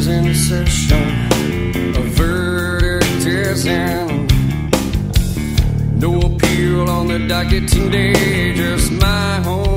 in session, a verdict is in. No appeal on the docket today, just my home